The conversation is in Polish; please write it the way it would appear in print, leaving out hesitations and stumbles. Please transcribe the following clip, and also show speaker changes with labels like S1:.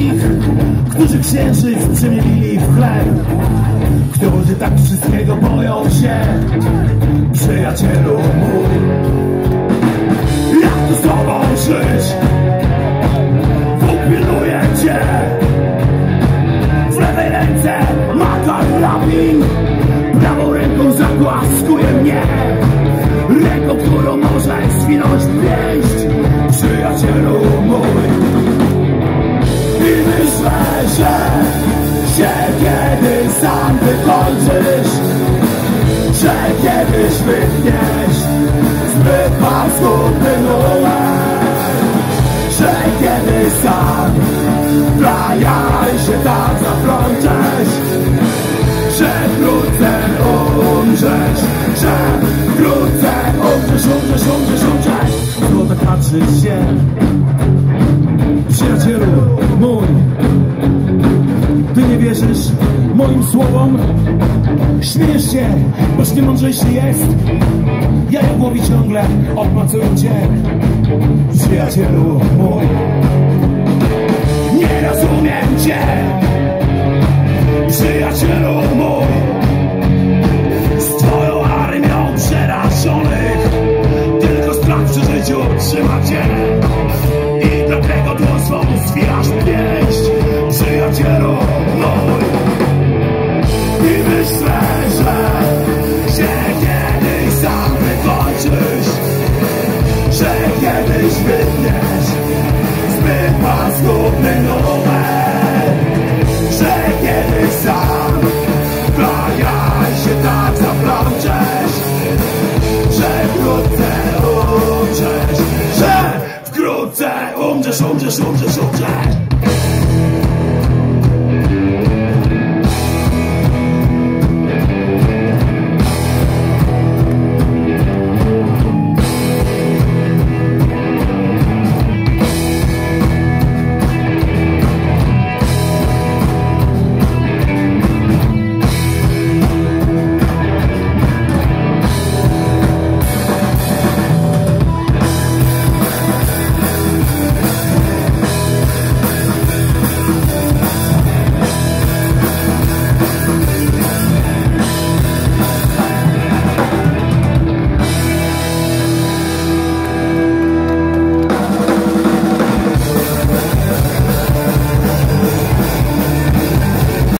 S1: wszystkich, którzy księżyc przemielili w chleb, którzy tak wszystkiego boją się, przyjacielu mój. Jak tu z tobą żyć? Bóg pilnuje cię. W lewej ręce ma karabin, prawą ręką zagłaskuje mnie, ręką, którą możesz zwinąć w pięść, przyjacielu mój. I myślę, że się kiedyś sam wykończysz, że kiedyś wytniesz zbyt paskudny numer, że kiedyś sam dla jaj się tak zaplączesz, że wkrótce umrzesz, że wkrótce umrzesz. Złota patrzy się, przyjacielu mój. Ty nie wierzysz moim słowom? Śmiejesz się, boś nie mądrzejszy jest. Ja w głowie ciągle obmacuję cię, przyjacielu mój. Nie rozumiem cię.